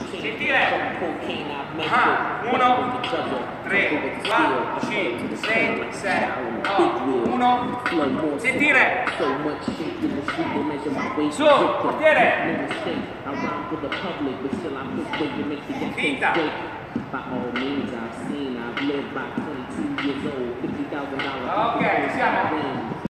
Sentire. 1, 3, 4, 5, 6, 7, 8, 1. Sentire. Su, portiere. Finta. Ok, siamo.